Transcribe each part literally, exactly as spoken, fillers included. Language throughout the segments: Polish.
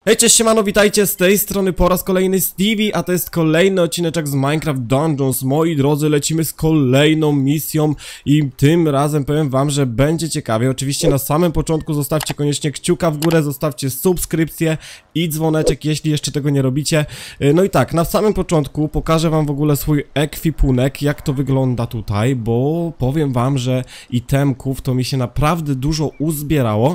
Hej, cześć, siemano, witajcie, z tej strony po raz kolejny Stevie, a to jest kolejny odcineczek z Minecraft Dungeons. Moi drodzy, lecimy z kolejną misją i tym razem powiem wam, że będzie ciekawie. Oczywiście na samym początku zostawcie koniecznie kciuka w górę, zostawcie subskrypcję i dzwoneczek, jeśli jeszcze tego nie robicie. No i tak, na samym początku pokażę wam w ogóle swój ekwipunek, jak to wygląda tutaj, bo powiem wam, że itemków to mi się naprawdę dużo uzbierało.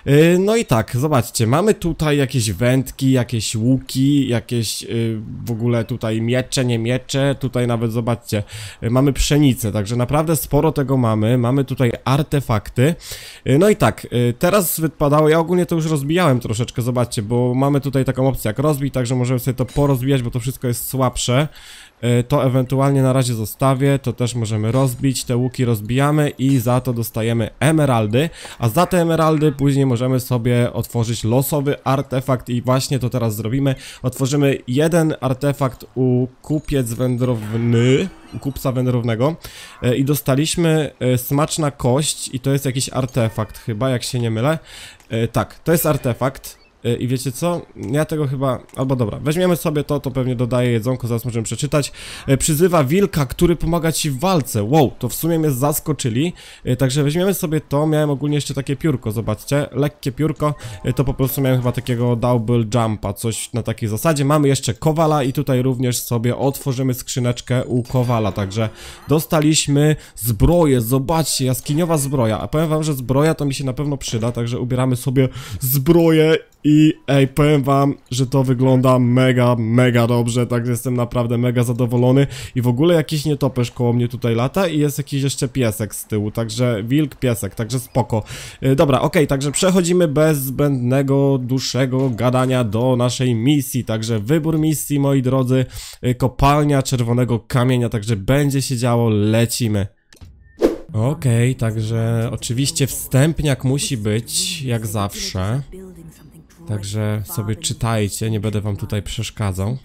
No i tak, zobaczcie, mamy tutaj jakieś wędki, jakieś łuki, jakieś yy, w ogóle tutaj miecze, nie miecze, tutaj nawet zobaczcie, yy, mamy pszenicę, także naprawdę sporo tego mamy, mamy tutaj artefakty. Yy, no i tak, yy, teraz wypadało, ja ogólnie to już rozbijałem troszeczkę, zobaczcie, bo mamy tutaj taką opcję jak rozbić, także możemy sobie to porozbijać, bo to wszystko jest słabsze. To ewentualnie na razie zostawię, to też możemy rozbić, te łuki rozbijamy i za to dostajemy emeraldy, a za te emeraldy później możemy sobie otworzyć losowy artefakt i właśnie to teraz zrobimy. Otworzymy jeden artefakt u kupiec wędrowny, u kupca wędrownego i dostaliśmy smaczna kość i to jest jakiś artefakt chyba, jak się nie mylę. Tak, to jest artefakt. I wiecie co? Ja tego chyba... Albo dobra, weźmiemy sobie to, to pewnie dodaje jedzonko, zaraz możemy przeczytać. Przyzywa wilka, który pomaga ci w walce. Wow, to w sumie mnie zaskoczyli. Także weźmiemy sobie to, miałem ogólnie jeszcze takie piórko, zobaczcie. Lekkie piórko, to po prostu miałem chyba takiego double jumpa, coś na takiej zasadzie. Mamy jeszcze kowala i tutaj również sobie otworzymy skrzyneczkę u kowala. Także dostaliśmy zbroję, zobaczcie, jaskiniowa zbroja. A powiem wam, że zbroja to mi się na pewno przyda, także ubieramy sobie zbroję. I ej, powiem wam, że to wygląda mega, mega dobrze, także jestem naprawdę mega zadowolony. I w ogóle jakiś nietoperz koło mnie tutaj lata i jest jakiś jeszcze piesek z tyłu, także wilk, piesek, także spoko. Yy, dobra, okej, okay, także przechodzimy bez zbędnego, dłuższego gadania do naszej misji. Także wybór misji, moi drodzy, yy, kopalnia czerwonego kamienia, także będzie się działo, lecimy. Okej, okay, także oczywiście wstępniak musi być, jak zawsze. Także sobie czytajcie, nie będę wam tutaj przeszkadzał.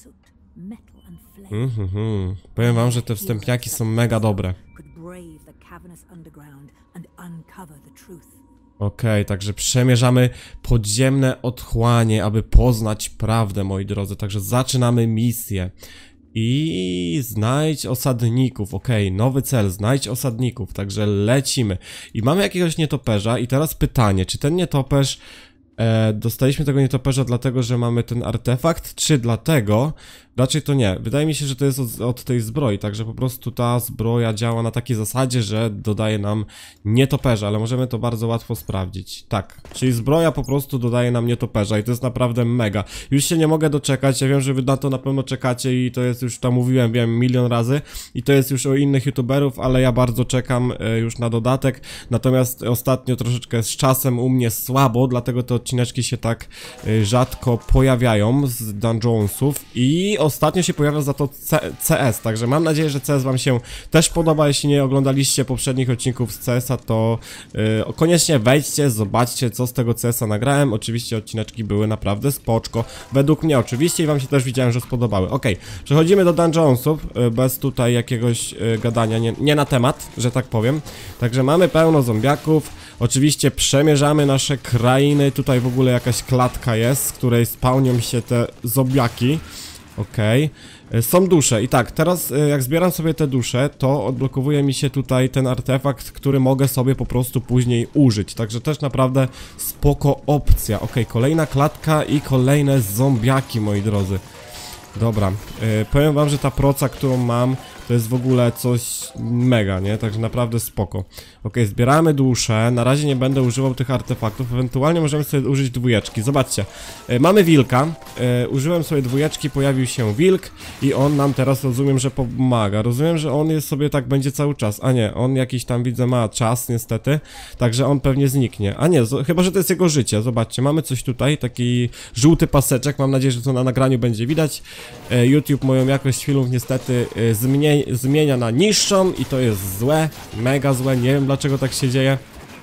Mm-hmm. Powiem wam, że te wstępniaki są mega dobre. Okej, okay, także przemierzamy podziemne otchłanie, aby poznać prawdę, moi drodzy. Także zaczynamy misję. I znajdź osadników, okej, okay, nowy cel, znajdź osadników, także lecimy. I mamy jakiegoś nietoperza i teraz pytanie, czy ten nietoperz... E, dostaliśmy tego nietoperza dlatego, że mamy ten artefakt, czy dlatego? Raczej to nie. Wydaje mi się, że to jest od, od tej zbroi, także po prostu ta zbroja działa na takiej zasadzie, że dodaje nam nietoperza, ale możemy to bardzo łatwo sprawdzić. Tak, czyli zbroja po prostu dodaje nam nietoperza i to jest naprawdę mega. Już się nie mogę doczekać, ja wiem, że wy na to na pewno czekacie i to jest już, tam mówiłem, wiem, milion razy i to jest już o innych youtuberów, ale ja bardzo czekam e, już na dodatek, natomiast ostatnio troszeczkę z czasem u mnie słabo, dlatego te odcineczki się tak e, rzadko pojawiają z Dungeonsów i ostatnio się pojawia za to C S, także mam nadzieję, że C S wam się też podoba. Jeśli nie oglądaliście poprzednich odcinków z C S-a, to yy, koniecznie wejdźcie, zobaczcie, co z tego C S-a nagrałem. Oczywiście odcineczki były naprawdę spoczko, według mnie oczywiście, i wam się też widziałem, że spodobały. Ok, przechodzimy do Dungeonsów, yy, bez tutaj jakiegoś yy, gadania, nie, nie na temat, że tak powiem. Także mamy pełno zombiaków, oczywiście przemierzamy nasze krainy, tutaj w ogóle jakaś klatka jest, z której spełnią się te zombiaki. Okej, okay. Są dusze i tak, teraz jak zbieram sobie te dusze, to odblokowuje mi się tutaj ten artefakt, który mogę sobie po prostu później użyć, także też naprawdę spoko opcja. Okej, okay, kolejna klatka i kolejne zombiaki, moi drodzy. Dobra, yy, powiem wam, że ta proca, którą mam, to jest w ogóle coś mega, nie? Także naprawdę spoko. Ok, zbieramy dusze, na razie nie będę używał tych artefaktów, ewentualnie możemy sobie użyć dwójeczki. Zobaczcie, yy, mamy wilka, yy, użyłem sobie dwójeczki, pojawił się wilk i on nam teraz, rozumiem, że pomaga. Rozumiem, że on jest sobie tak będzie cały czas, a nie, on jakiś tam, widzę, ma czas niestety, także on pewnie zniknie. A nie, chyba, że to jest jego życie, zobaczcie, mamy coś tutaj, taki żółty paseczek, mam nadzieję, że to na nagraniu będzie widać. Yy, YouTube moją jakość filmów niestety yy, zmienia zmienia na niższą i to jest złe, mega złe, nie wiem dlaczego tak się dzieje,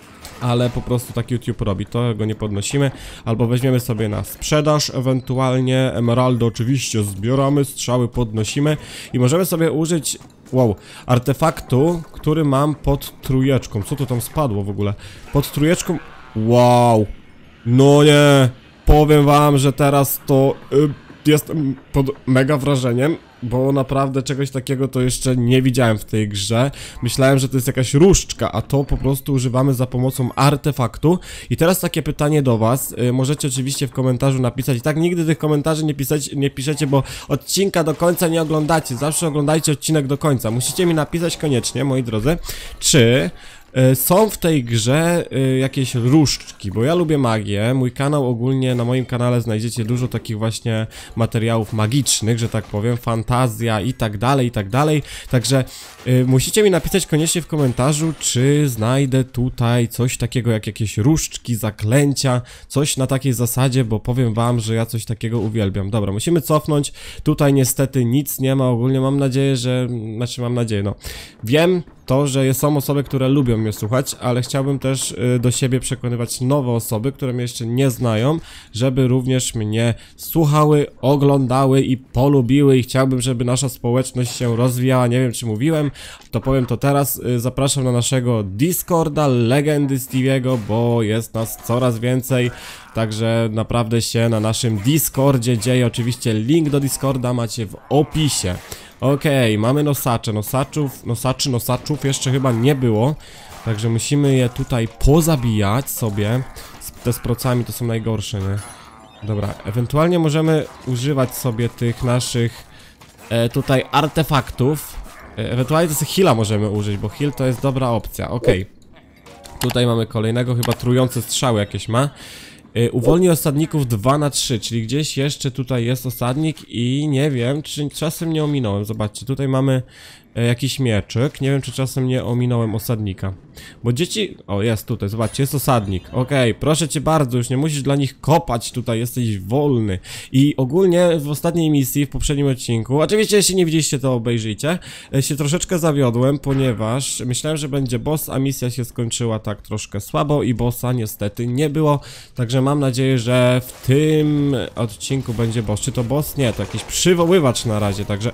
ale po prostu tak YouTube robi, to go nie podnosimy, albo weźmiemy sobie na sprzedaż, ewentualnie emeraldy oczywiście zbieramy, strzały podnosimy i możemy sobie użyć, wow, artefaktu, który mam pod trójeczką. Co to tam spadło w ogóle? Pod trójeczką, wow, no nie, powiem wam, że teraz to y, jestem pod mega wrażeniem, bo naprawdę czegoś takiego to jeszcze nie widziałem w tej grze. Myślałem, że to jest jakaś różdżka, a to po prostu używamy za pomocą artefaktu. I teraz takie pytanie do was, y, możecie oczywiście w komentarzu napisać. I tak nigdy tych komentarzy nie, pisać, nie piszecie, bo odcinka do końca nie oglądacie. Zawsze oglądajcie odcinek do końca. Musicie mi napisać koniecznie, moi drodzy, czy są w tej grze jakieś różdżki, bo ja lubię magię. Mój kanał ogólnie, na moim kanale znajdziecie dużo takich właśnie materiałów magicznych, że tak powiem, fantazja i tak dalej, i tak dalej. Także y, musicie mi napisać koniecznie w komentarzu, czy znajdę tutaj coś takiego jak jakieś różdżki, zaklęcia, coś na takiej zasadzie, bo powiem wam, że ja coś takiego uwielbiam. Dobra, musimy cofnąć. Tutaj niestety nic nie ma, ogólnie mam nadzieję, że... Znaczy mam nadzieję, no. Wiem to, że są osoby, które lubią mnie słuchać, ale chciałbym też y, do siebie przekonywać nowe osoby, które mnie jeszcze nie znają, żeby również mnie słuchały, oglądały i polubiły i chciałbym, żeby nasza społeczność się rozwijała. Nie wiem, czy mówiłem, to powiem to teraz. Y, zapraszam na naszego Discorda, Legendy Stevie'ego, bo jest nas coraz więcej. Także naprawdę się na naszym Discordzie dzieje. Oczywiście link do Discorda macie w opisie. Okej, okay, mamy nosacze, nosaczów, nosaczy, nosaczów jeszcze chyba nie było. Także musimy je tutaj pozabijać sobie. Te z procami to są najgorsze, nie? Dobra, ewentualnie możemy używać sobie tych naszych e, tutaj artefaktów. E, ewentualnie to sobie heala możemy użyć, bo heal to jest dobra opcja, okej. Okay. Tutaj mamy kolejnego, chyba trujące strzały jakieś ma. Yy, uwolni osadników dwa na trzy, czyli gdzieś jeszcze tutaj jest osadnik i nie wiem, czy czasem nie ominąłem. Zobaczcie, tutaj mamy e, jakiś mieczyk, nie wiem, czy czasem nie ominąłem osadnika. Bo dzieci... O, jest tutaj, zobaczcie, jest osadnik. Okej, okay, proszę cię bardzo, już nie musisz dla nich kopać tutaj, jesteś wolny. I ogólnie w ostatniej misji, w poprzednim odcinku, oczywiście jeśli nie widzieliście, to obejrzyjcie, e, się troszeczkę zawiodłem, ponieważ myślałem, że będzie boss, a misja się skończyła tak troszkę słabo i bossa niestety nie było. Także mam nadzieję, że w tym odcinku będzie boss. Czy to boss? Nie, to jakiś przywoływacz na razie, także...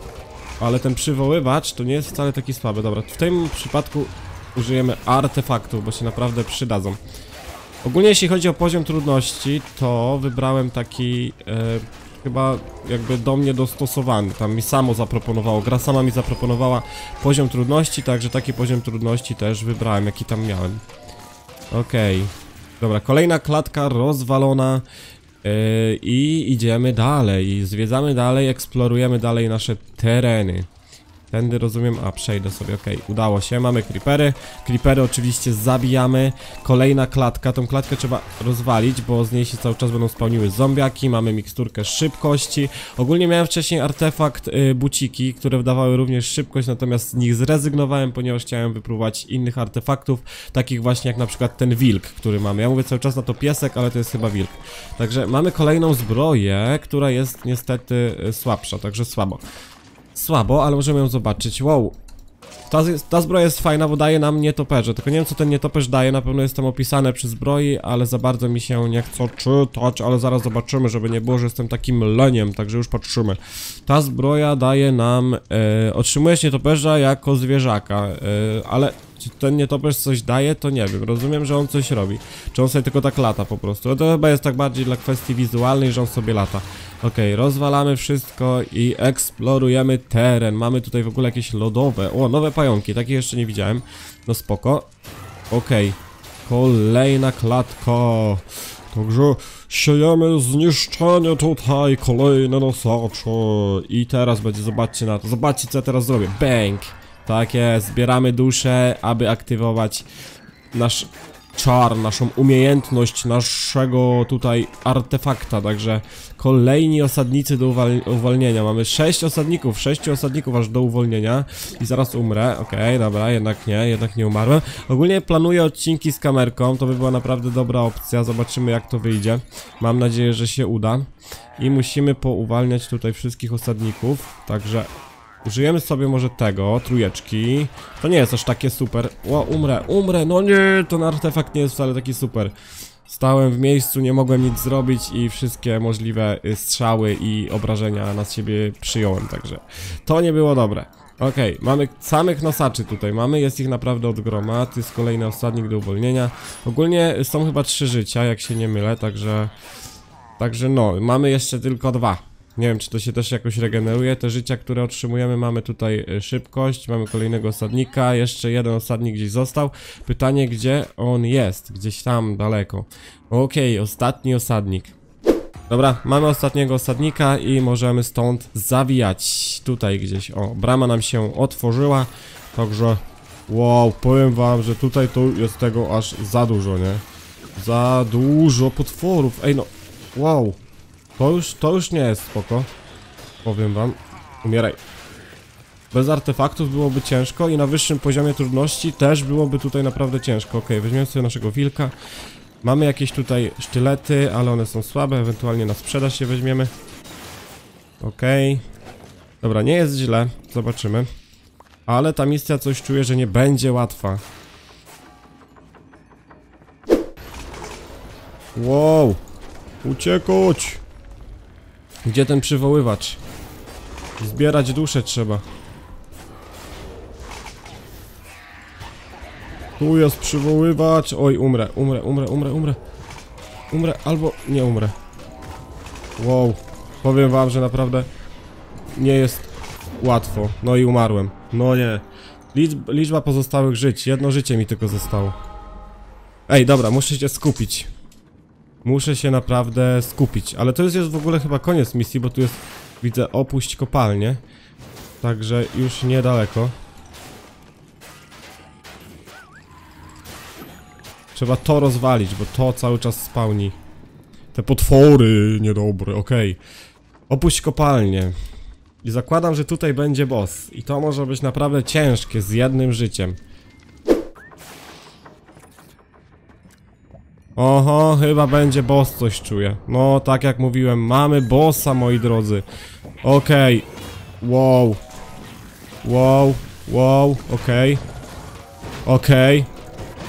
Ale ten przywoływacz to nie jest wcale taki słaby. Dobra, w tym przypadku użyjemy artefaktów, bo się naprawdę przydadzą. Ogólnie jeśli chodzi o poziom trudności, to wybrałem taki e, chyba jakby do mnie dostosowany. Tam mi samo zaproponowało, gra sama mi zaproponowała poziom trudności, także taki poziom trudności też wybrałem, jaki tam miałem. Okej. Okay. Dobra, kolejna klatka rozwalona. Yy, I idziemy dalej, zwiedzamy dalej, eksplorujemy dalej nasze tereny. Tędy rozumiem, a przejdę sobie, okej, okay, udało się, mamy creepery. Creepery oczywiście zabijamy. Kolejna klatka, tą klatkę trzeba rozwalić, bo z niej się cały czas będą spełniły zombiaki. Mamy miksturkę szybkości. Ogólnie miałem wcześniej artefakt yy, buciki, które dawały również szybkość, natomiast z nich zrezygnowałem, ponieważ chciałem wypróbować innych artefaktów, takich właśnie jak na przykład ten wilk, który mamy. Ja mówię cały czas na to piesek, ale to jest chyba wilk. Także mamy kolejną zbroję, która jest niestety yy, słabsza, także słabo. Słabo, ale możemy ją zobaczyć. Wow, ta, ta zbroja jest fajna, bo daje nam nietoperze. Tylko nie wiem, co ten nietoperz daje, na pewno jest tam opisane przy zbroi, ale za bardzo mi się nie chce czytać, ale zaraz zobaczymy, żeby nie było, że jestem takim leniem, także już patrzymy. Ta zbroja daje nam, e, otrzymujesz nietoperza jako zwierzaka, e, ale czy ten nietoperz coś daje, to nie wiem. Rozumiem, że on coś robi. Czy on sobie tylko tak lata po prostu. To chyba jest tak bardziej dla kwestii wizualnej, że on sobie lata. Okej, okay, rozwalamy wszystko i eksplorujemy teren. Mamy tutaj w ogóle jakieś lodowe. O, nowe pająki, takich jeszcze nie widziałem. No spoko. Okej, okay. Kolejna klatka. Także siejemy zniszczenie tutaj. Kolejne nosacze. I teraz będzie, zobaczcie na to. Zobaczcie, co ja teraz zrobię. Bang! Tak jest, zbieramy duszę, aby aktywować nasz czar, naszą umiejętność, naszego tutaj artefakta. Także kolejni osadnicy do uwolnienia. Mamy sześć osadników, sześciu osadników aż do uwolnienia. I zaraz umrę, okej, okay, dobra, jednak nie, jednak nie umarłem. Ogólnie planuję odcinki z kamerką, to by była naprawdę dobra opcja. Zobaczymy, jak to wyjdzie. Mam nadzieję, że się uda. I musimy pouwalniać tutaj wszystkich osadników, także... Użyjemy sobie może tego, trójeczki. To nie jest aż takie super. O, umrę, umrę, no nie, ten artefakt nie jest wcale taki super. Stałem w miejscu, nie mogłem nic zrobić i wszystkie możliwe strzały i obrażenia na siebie przyjąłem, także to nie było dobre. Okej, okay, mamy samych nosaczy tutaj, mamy, jest ich naprawdę od groma. To jest kolejny osadnik do uwolnienia. Ogólnie są chyba trzy życia, jak się nie mylę, także... Także no, mamy jeszcze tylko dwa. Nie wiem, czy to się też jakoś regeneruje, te życia, które otrzymujemy. Mamy tutaj szybkość, mamy kolejnego osadnika, jeszcze jeden osadnik gdzieś został. Pytanie, gdzie on jest? Gdzieś tam daleko. Okej, okay, ostatni osadnik. Dobra, mamy ostatniego osadnika i możemy stąd zawijać. Tutaj gdzieś, o, brama nam się otworzyła. Także, wow, powiem wam, że tutaj to jest tego aż za dużo, nie? Za dużo potworów, ej no, wow. To już, to już nie jest spoko. Powiem wam. Umieraj. Bez artefaktów byłoby ciężko i na wyższym poziomie trudności też byłoby tutaj naprawdę ciężko. Ok, weźmiemy sobie naszego wilka. Mamy jakieś tutaj sztylety, ale one są słabe, ewentualnie na sprzedaż się weźmiemy. Ok. Dobra, nie jest źle, zobaczymy. Ale ta misja coś czuję, że nie będzie łatwa. Wow. Uciekać. Gdzie ten przywoływacz? Zbierać duszę trzeba. Tu jest przywoływacz. Oj, umrę, umrę, umrę, umrę, umrę. Umrę, albo nie umrę. Wow. Powiem wam, że naprawdę nie jest łatwo. No i umarłem. No nie. Liczba, liczba pozostałych żyć. Jedno życie mi tylko zostało. Ej, dobra, muszę się skupić. Muszę się naprawdę skupić, ale to jest już w ogóle chyba koniec misji, bo tu jest, widzę, opuść kopalnię. Także już niedaleko. Trzeba to rozwalić, bo to cały czas spawni. Te potwory niedobre, okej. Okay. Opuść kopalnię. I zakładam, że tutaj będzie boss. I to może być naprawdę ciężkie, z jednym życiem. Oho, chyba będzie boss, coś czuję. No, tak jak mówiłem, mamy bossa, moi drodzy. Okej. Okay. Wow. Wow, wow, okej. Okay. Okej. Okay.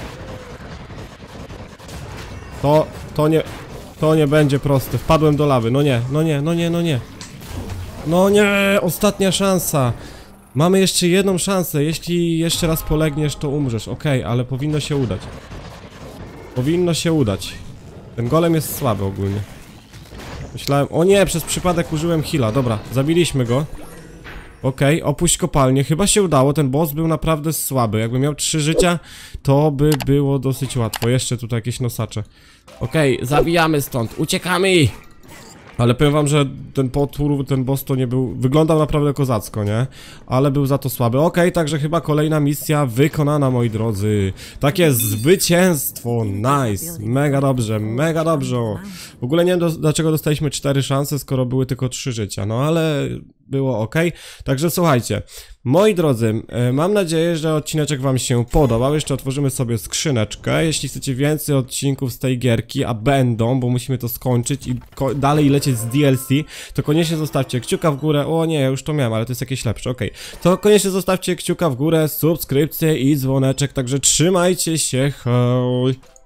To, to nie, to nie będzie proste. Wpadłem do lawy, no nie, no nie, no nie, no nie. No nie, ostatnia szansa. Mamy jeszcze jedną szansę, jeśli jeszcze raz polegniesz, to umrzesz. Okej, okay, ale powinno się udać. Powinno się udać. Ten golem jest słaby ogólnie. Myślałem... O nie, przez przypadek użyłem heala. Dobra, zabiliśmy go. Okej, okay, opuść kopalnię. Chyba się udało, ten boss był naprawdę słaby. Jakby miał trzy życia, to by było dosyć łatwo. Jeszcze tutaj jakieś nosacze. Okej, okay, zabijamy stąd. Uciekamy! Ale powiem wam, że ten potwór, ten boss to nie był... Wyglądał naprawdę kozacko, nie? Ale był za to słaby. Okej, okay, także chyba kolejna misja wykonana, moi drodzy. Takie zwycięstwo. Nice. Mega dobrze, mega dobrze. W ogóle nie wiem, do, dlaczego dostaliśmy cztery szanse, skoro były tylko trzy życia. No ale było ok. Także słuchajcie. Moi drodzy, mam nadzieję, że odcineczek wam się podobał. Jeszcze otworzymy sobie skrzyneczkę. Jeśli chcecie więcej odcinków z tej gierki, a będą, bo musimy to skończyć i dalej lecieć z D L C, to koniecznie zostawcie kciuka w górę. O nie, już to miałem, ale to jest jakieś lepsze, ok. To koniecznie zostawcie kciuka w górę, subskrypcję i dzwoneczek, także trzymajcie się, hej!